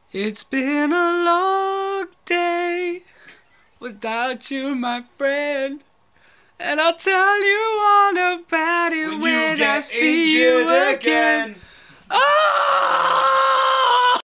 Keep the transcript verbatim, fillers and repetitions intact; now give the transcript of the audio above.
It's been a long day without you, my friend. And I'll tell you all about it when, when you I get see you injured again. again. Oh!